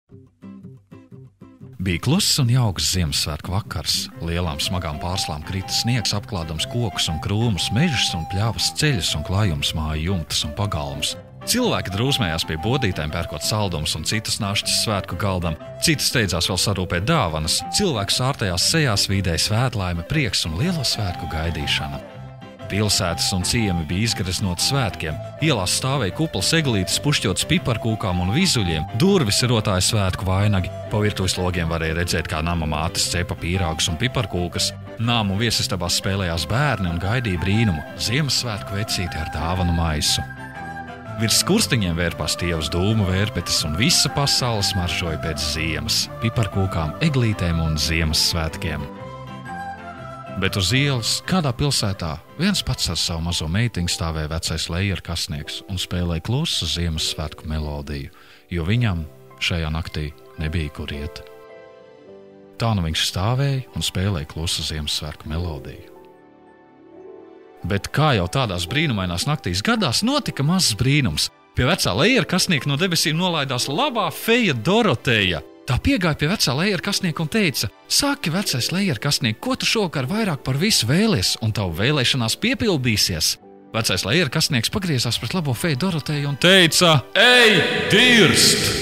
Bija kluss un jauks Ziemassvētku vakars. Lielām smagām pārslām krita sniegs, apklādams kokus un krūmus, mežus un pļavas, ceļus un klājums, māju jumtas un pagalmus. Cilvēki drūsmējās pie bodītēm, pērkot saldumus un citas našķes svētku galdam. Citi steidzās vēl sarūpēt dāvanas. Cilvēku sārtajās sejās vīdēja svētlaime, prieks un lielo svētku gaidīšana. Pilsētas un ciemi bija izgreznoti svētkiem. Ielās stāvēja kuplas eglītes, pušķotas piparkūkām un vizuļiem, durvis rotāja svētku vainagi. Pa virtuves logiem varēja redzēt, kā nama mātes cepa pīrāgus un piparkūkas. Nāmu viesistabās spēlējās bērni un gaidīja brīnumu – Ziemassvētku vecīti ar dāvanu maisu. Virs skurstiņiem vērpās tievas dūmu vērpetes un visa pasaule smaržoja pēc ziemas, piparkūkām, eglītēm un Ziemassvētkiem. Bet uz ielas, kādā pilsētā, viens pats ar savu mazo meitiņu stāvēja vecais lejerkasnieks un spēlēja klusu Ziemassvētku melodiju, jo viņam šajā naktī nebija kur iet. Tā nu viņš stāvēja un spēlēja klusu Ziemassvētku melodiju. Bet kā jau tādās brīnumainās naktīs gadās, notika mazs brīnums. Pie vecā lejerkasnieka no debesīm nolaidās labā feja Doroteja. Tā piegāja pie vecā lejerkasnieka un teica: "Saki, vecais lejerkasniek, ko tu šovakar vairāk par visu vēlies, un tavu vēlēšanās piepildīsies?" Vecais lejerkasnieks pagriezās pret labo feju Doroteju un teica: "Ej, dirst!"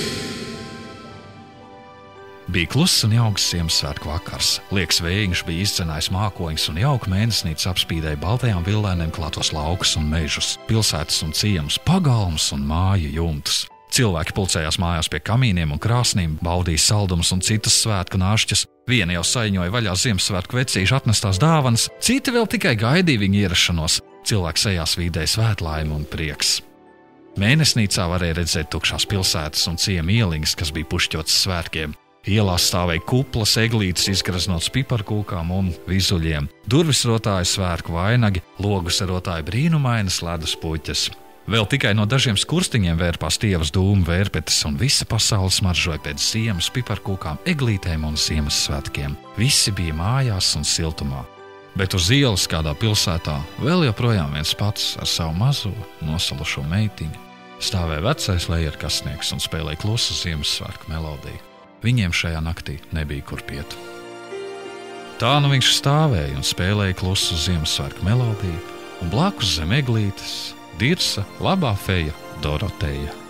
Bija kluss un jauks Ziemassvētku vakars. Liekas vējiņš bija izdzenājis mākoņus un jauka mēnesnīca apspīdēja baltajām villēnēm klātos laukus un mežus, pilsētas un ciemus, pagalmus un māju jumtus. Cilvēki pulcējās mājās pie kamīniem un krāsnīm, baudīja saldumus un citas svētku našķes. Vieni jau saiņoja vaļā Ziemassvētku vecīšu atnestās dāvanas, citi vēl tikai gaidīja viņu ierašanos. Cilvēki sejās vīdēja svētlaime un prieks. Mēnesnīcā varēja redzēt tukšās pilsētas un ciemu ieliņas, kas bija pušķotas svētkiem. Ielās stāvēja kuplas, eglītes izgraznotas piparkūkām un vizuļiem. Durvis rotāja svētku vainagi, logus rotāja brīnumainas ledus puķes. Vēl tikai no dažiem skurstiņiem vērpās tievas dūmu vērpetes un visa pasaule smaržoja pēc ziemas, piparkūkām, eglītēm un Ziemassvētkiem. Visi bija mājās un siltumā. Bet uz ielas kādā pilsētā vēl joprojām viens pats ar savu mazo nosalušo meitiņu stāvēja vecais lejerkasnieks un spēlēja klusu Ziemassvētku melodiju. Viņiem šajā naktī nebija kur piet. Tā nu viņš stāvēja un spēlēja klusu Ziemassvētku melodiju, un blakus zem eglītes dirsa labā feja Doroteja.